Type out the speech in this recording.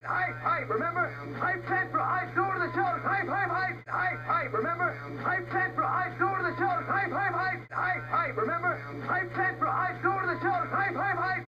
hype, remember? Hype stand for hype, go to the shows. Hype, remember? Hype stand for hype, go to the shows. Hype, remember? Hype stand for hype, go to the shows. Hype.